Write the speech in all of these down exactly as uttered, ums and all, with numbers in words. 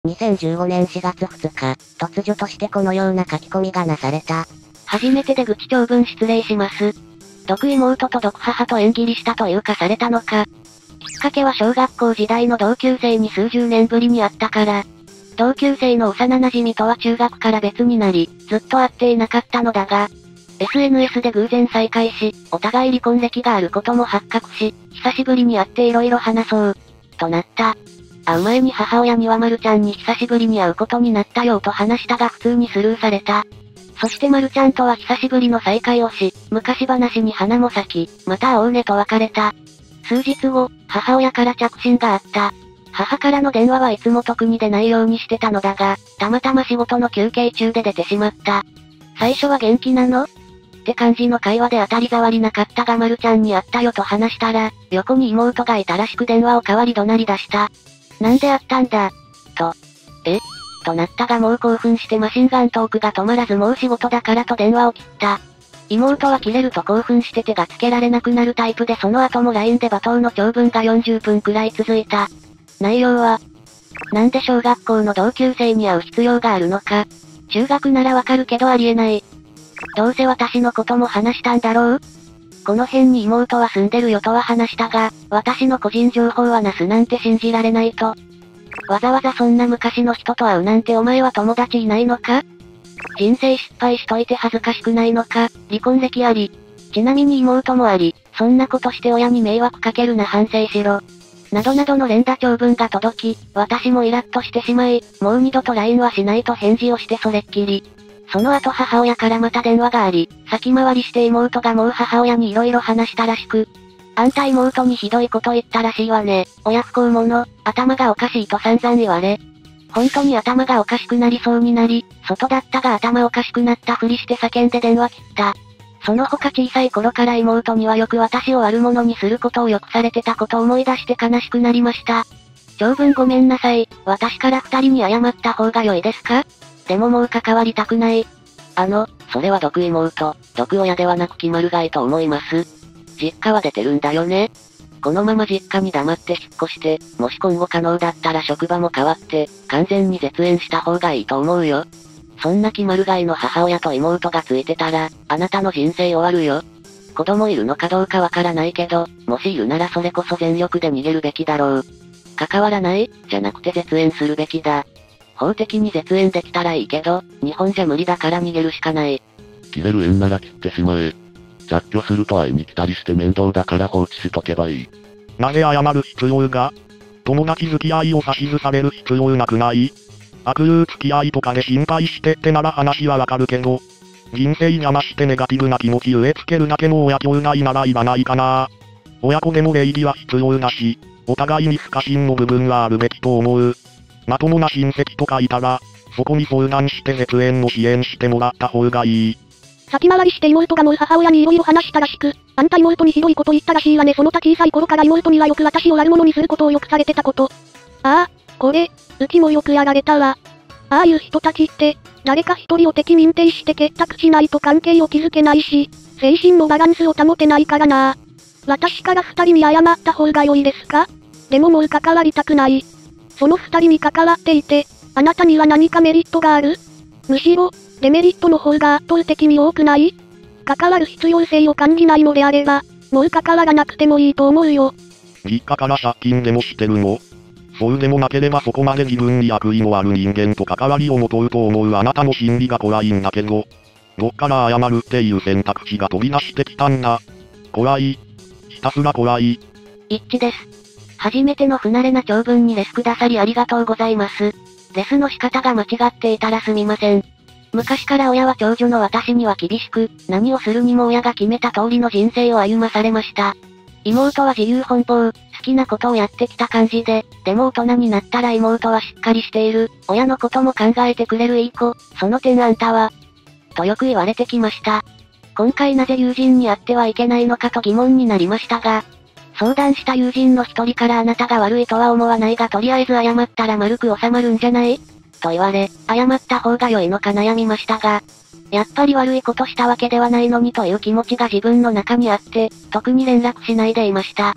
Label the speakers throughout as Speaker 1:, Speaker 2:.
Speaker 1: にせんじゅうごねんしがつふつか、突如としてこのような書き込みがなされた。
Speaker 2: 初めてで愚痴長文失礼します。毒妹と毒母と縁切りしたというかされたのか。きっかけは小学校時代の同級生に数十年ぶりに会ったから。同級生の幼馴染とは中学から別になり、ずっと会っていなかったのだが、エスエヌエス で偶然再会し、お互い離婚歴があることも発覚し、久しぶりに会って色々話そう、となった。会う前に母親にはまるちゃんに久しぶりに会うことになったよと話したが普通にスルーされた。そしてまるちゃんとは久しぶりの再会をし、昔話に花も咲き、また会おうねと別れた。数日後、母親から着信があった。母からの電話はいつも特に出ないようにしてたのだが、たまたま仕事の休憩中で出てしまった。最初は元気なの？って感じの会話で当たり障りなかったがまるちゃんに会ったよと話したら、横に妹がいたらしく電話を代わり怒鳴り出した。なんで会ったんだと。えとなったがもう興奮してマシンガントークが止まらずもう仕事だからと電話を切った。妹は切れると興奮して手がつけられなくなるタイプでその後も ライン で罵倒の長文がよんじゅっぷんくらい続いた。内容は、なんで小学校の同級生に会う必要があるのか。中学ならわかるけどありえない。どうせ私のことも話したんだろう？この辺に妹は住んでるよとは話したが、私の個人情報はなすなんて信じられないと。わざわざそんな昔の人と会うなんてお前は友達いないのか？人生失敗しといて恥ずかしくないのか？離婚歴あり。ちなみに妹もあり、そんなことして親に迷惑かけるな反省しろ。などなどの連打長文が届き、私もイラッとしてしまい、もう二度と ライン はしないと返事をしてそれっきり。その後母親からまた電話があり、先回りして妹がもう母親に色々話したらしく、あんた妹にひどいこと言ったらしいわね。親不孝者、頭がおかしいと散々言われ。本当に頭がおかしくなりそうになり、外だったが頭おかしくなったふりして叫んで電話切った。その他小さい頃から妹にはよく私を悪者にすることをよくされてたことを思い出して悲しくなりました。長文ごめんなさい。私から二人に謝った方が良いですか？でももう関わりたくない。
Speaker 3: あの、それは毒妹、毒親ではなく決まるがいと思います。実家は出てるんだよね。このまま実家に黙って引っ越して、もし今後可能だったら職場も変わって、完全に絶縁した方がいいと思うよ。そんな決まるがいの母親と妹がついてたら、あなたの人生終わるよ。子供いるのかどうかわからないけど、もしいるならそれこそ全力で逃げるべきだろう。関わらない、じゃなくて絶縁するべきだ。法的に絶縁できたらいいけど、日本じゃ無理だから逃げるしかない。
Speaker 4: 切れる縁なら切ってしまえ。雑居すると会いに来たりして面倒だから放置しとけばいい。
Speaker 5: なぜ謝る必要が？友達付き合いを指図される必要なくない？悪友付き合いとかで心配してってなら話はわかるけど、人生邪魔してネガティブな気持ち植え付けるだけの親兄弟ならいらないかな。親子でも礼儀は必要だし、お互いに不可侵の部分はあるべきと思う。まともな親戚とかいたら、そこに相談して絶縁の支援してもらった方がいい。
Speaker 6: 先回りして妹がもう母親に色々話したらしく、あんた妹にひどいこと言ったらしいわね。その他小さい頃から妹にはよく私を悪者にすることをよくされてたこと。ああ、これ、うちもよくやられたわ。ああいう人たちって、誰か一人を敵認定して結託しないと関係を築けないし、精神のバランスを保てないからな。私から二人に謝った方が良いですか？でももう関わりたくない。その二人に関わっていて、あなたには何かメリットがある？むしろ、デメリットの方が圧倒的に多くない？関わる必要性を感じないのであれば、もう関わらなくてもいいと思うよ。
Speaker 5: 実家から借金でもしてるの？そうでもなければそこまで自分に悪意のある人間と関わりを持とうと思うあなたの心理が怖いんだけど、どっから謝るっていう選択肢が飛び出してきたんだ。怖い。ひたすら怖い。
Speaker 2: 一致です。初めての不慣れな長文にレスくださりありがとうございます。レスの仕方が間違っていたらすみません。昔から親は長女の私には厳しく、何をするにも親が決めた通りの人生を歩まされました。妹は自由奔放、好きなことをやってきた感じで、でも大人になったら妹はしっかりしている、親のことも考えてくれるいい子、その点あんたは、とよく言われてきました。今回なぜ友人に会ってはいけないのかと疑問になりましたが、相談した友人の一人からあなたが悪いとは思わないがとりあえず謝ったら丸く収まるんじゃない？と言われ、謝った方が良いのか悩みましたが、やっぱり悪いことしたわけではないのにという気持ちが自分の中にあって、特に連絡しないでいました。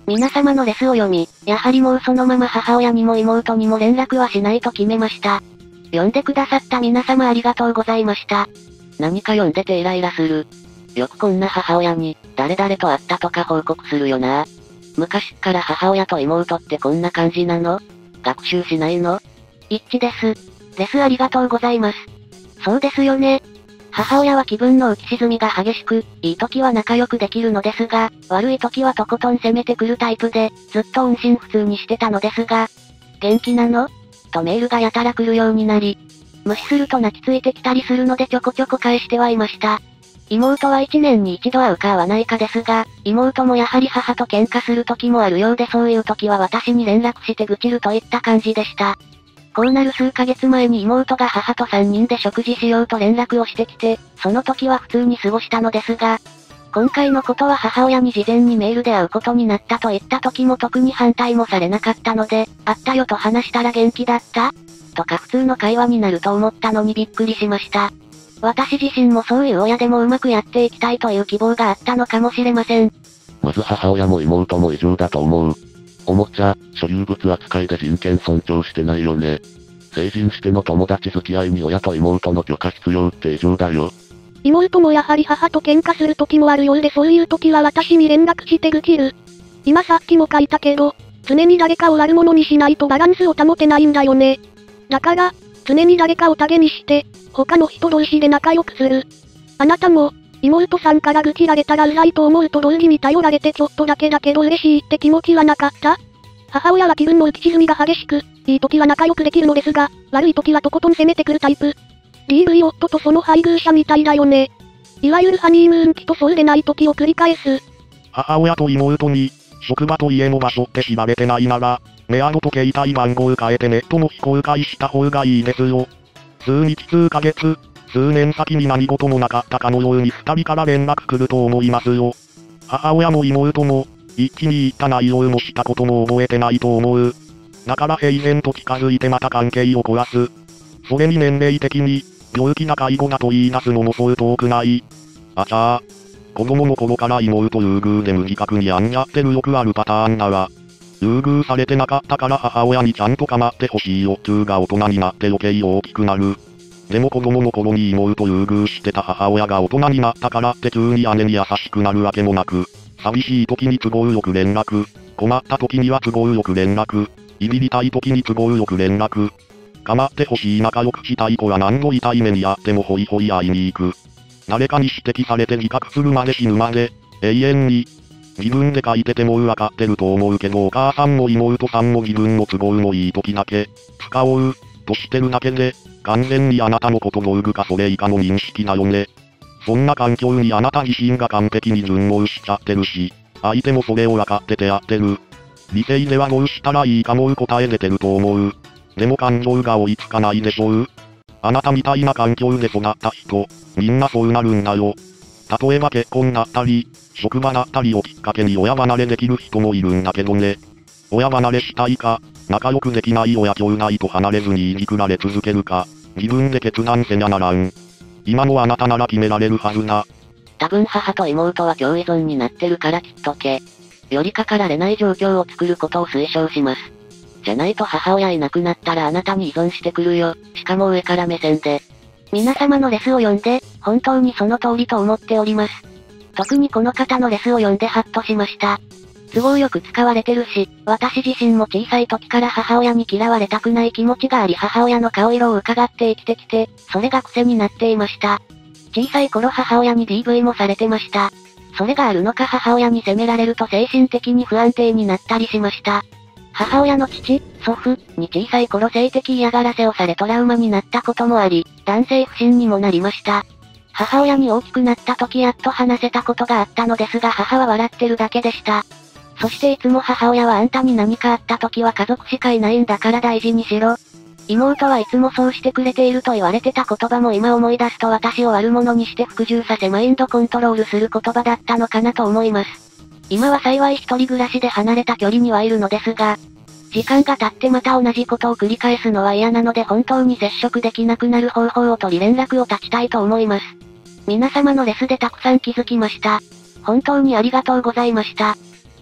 Speaker 2: 皆様のレスを読み、やはりもうそのまま母親にも妹にも連絡はしないと決めました。読んでくださった皆様ありがとうございました。
Speaker 3: 何か読んでてイライラする。よくこんな母親に、誰々と会ったとか報告するよな。昔っから母親と妹ってこんな感じなの？学習しないの？
Speaker 2: 一致です。レスありがとうございます。そうですよね。母親は気分の浮き沈みが激しく、いい時は仲良くできるのですが、悪い時はとことん攻めてくるタイプで、ずっと音信不通にしてたのですが、元気なの？とメールがやたら来るようになり、無視すると泣きついてきたりするのでちょこちょこ返してはいました。妹はいちねんに一度会うか会わないかですが、妹もやはり母と喧嘩する時もあるようでそういう時は私に連絡して愚痴るといった感じでした。こうなる数ヶ月前に妹が母とさんにんで食事しようと連絡をしてきて、その時は普通に過ごしたのですが、今回のことは母親に事前にメールで会うことになったと言った時も特に反対もされなかったので、会ったよと話したら元気だったとか普通の会話になると思ったのにびっくりしました。私自身もそういう親でもうまくやっていきたいという希望があったのかもしれません。
Speaker 4: まず母親も妹も異常だと思う。おもちゃ、所有物扱いで人権尊重してないよね。成人しての友達付き合いに親と妹の許可必要って異常だよ。
Speaker 6: 妹もやはり母と喧嘩する時もあるようでそういう時は私に連絡して愚痴る。今さっきも書いたけど、常に誰かを悪者にしないとバランスを保てないんだよね。だから、常に誰かを陰にして、他の人同士で仲良くする。あなたも、妹さんから愚痴られたらうざいと思うと同時に頼られてちょっとだけだけど嬉しいって気持ちはなかった？母親は気分の浮き沈みが激しく、いい時は仲良くできるのですが、悪い時はとことん攻めてくるタイプ。ディーブイ 夫とその配偶者みたいだよね。いわゆるハニームーン期とそうでない時を繰り返す。
Speaker 5: 母親と妹に、職場と家の場所って縛れてないなら、メアドと携帯番号変えてネットの非公開した方がいいですよ。数日数ヶ月、数年先に何事もなかったかのように二人から連絡来ると思いますよ。母親も妹も、一気に言った内容もしたことも覚えてないと思う。だから平然と近づいてまた関係を壊す。それに年齢的に、病気な介護だと言い出すのもそう遠くない。あちゃー。子供の頃から妹優遇で無自覚にやんやってるよくあるパターンだわ。優遇されてなかったから母親にちゃんと構ってほしい欲求が大人になって余計大きくなる。でも子供の頃に妹優遇してた母親が大人になったからって急に姉に優しくなるわけもなく、寂しい時に都合よく連絡、困った時には都合よく連絡、いびりたい時に都合よく連絡。構ってほしい仲良くしたい子は何度痛い目にあってもホイホイ会いに行く。誰かに指摘されて自覚するまで死ぬまで、永遠に。自分で書いてても分かってると思うけどお母さんも妹さんも自分の都合のいい時だけ、使おう、としてるだけで、完全にあなたのこと道具かそれ以下の認識だよね。そんな環境にあなた自身が完璧に順応しちゃってるし、相手もそれを分かっててやってる。理性ではどうしたらいいかもう答え出てると思う。でも感情が追いつかないでしょう。あなたみたいな環境で育った人、みんなそうなるんだよ。例えば結婚だったり、職場だったりをきっかけに親離れできる人もいるんだけどね。親離れしたいか、仲良くできない親兄弟と離れずに言いくられ続けるか、自分で決断せにゃならん。今のあなたなら決められるはずだ。
Speaker 3: 多分母と妹は共依存になってるからきっとけ。寄りかかられない状況を作ることを推奨します。じゃないと母親いなくなったらあなたに依存してくるよ。しかも上から目線で。
Speaker 2: 皆様のレスを読んで、本当にその通りと思っております。特にこの方のレスを読んでハッとしました。都合よく使われてるし、私自身も小さい時から母親に嫌われたくない気持ちがあり母親の顔色を伺って生きてきて、それが癖になっていました。小さい頃母親に ディーブイ もされてました。それがあるのか母親に責められると精神的に不安定になったりしました。母親の父、祖父に小さい頃性的嫌がらせをされトラウマになったこともあり、男性不信にもなりました。母親に大きくなった時やっと話せたことがあったのですが母は笑ってるだけでした。そしていつも母親はあんたに何かあった時は家族しかいないんだから大事にしろ。妹はいつもそうしてくれていると言われてた言葉も今思い出すと私を悪者にして服従させマインドコントロールする言葉だったのかなと思います。今は幸い一人暮らしで離れた距離にはいるのですが、時間が経ってまた同じことを繰り返すのは嫌なので本当に接触できなくなる方法を取り連絡を絶ちたいと思います。皆様のレスでたくさん気づきました。本当にありがとうございました。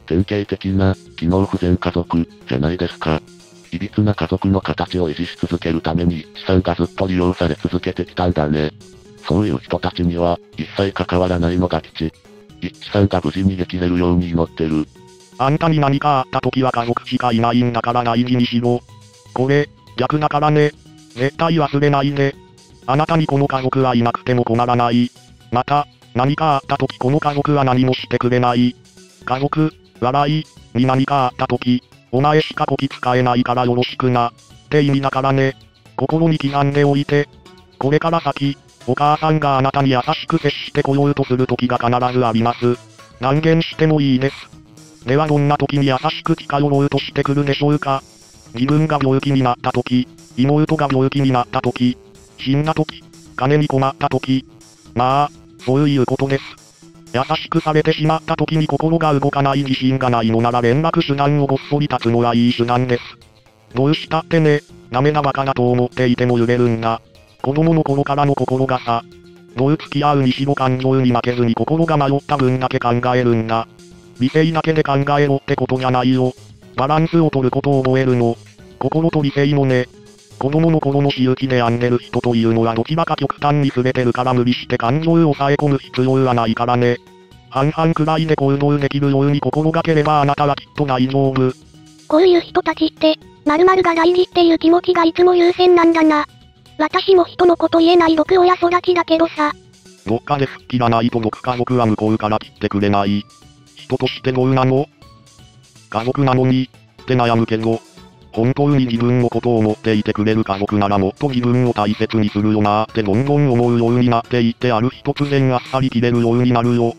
Speaker 4: 典型的な、機能不全家族、じゃないですか。いびつな家族の形を維持し続けるために一致さんがずっと利用され続けてきたんだね。そういう人たちには、一切関わらないのが吉。一致さんが無事に生きれるように祈ってる。
Speaker 5: あんたに何かあった時は家族しかいないんだから大事にしろ。これ、逆だからね。絶対忘れないで。あなたにこの家族はいなくても困らない。また、何かあった時この家族は何もしてくれない。家族、笑い、に何かあった時、お前しかこき使えないからよろしくな。って意味だからね。心に刻んでおいて。これから先、お母さんがあなたに優しく接してこようとする時が必ずあります。断言してもいいです。ではどんな時に優しく近寄ろうとしてくるでしょうか。自分が病気になった時、妹が病気になった時、死んだ時、金に困った時。まあ、そういうことです。優しくされてしまった時に心が動かない自信がないのなら連絡手段をごっそり断つのはいい手段です。どうしたってね、ダメなバカだと思っていても揺れるんだ。子供の頃からの心がさ。どう付き合うにしろ感情に負けずに心が迷った分だけ考えるんだ。理性だけで考えろってことじゃないよ。バランスを取ることを覚えるの。心と理性もね。子供の頃の私有地で病んでる人というのはどちらか極端にすれてるから無理して感情を抑え込む必要はないからね。半々くらいで行動できるように心がければあなたはきっと大丈夫。
Speaker 6: こういう人たちって、〇〇が大事っていう気持ちがいつも優先なんだな。私も人のこと言えない毒親育ちだけどさ。
Speaker 5: どっかで好きがないと僕家族は向こうから切ってくれない。人としてどうなの？家族なのに、って悩むけど、本当に自分のことを思っていてくれる家族ならもっと自分を大切にするよなーってどんどん思うようになっていってある日突然あっさり切れるようになるよ。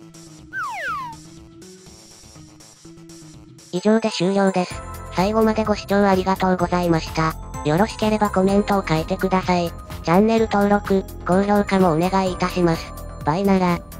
Speaker 1: 以上で終了です。最後までご視聴ありがとうございました。よろしければコメントを書いてください。チャンネル登録、高評価もお願いいたします。バイなら。